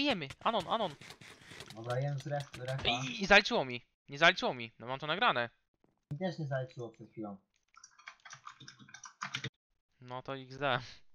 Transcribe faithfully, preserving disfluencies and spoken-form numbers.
bijemy. Anon, Anon. Dobra, jem z ref, refa. I, I zaliczyło mi. Nie zaliczyło mi. No mam to nagrane. Mi też nie zaliczyło przed chwilą. No to iks de.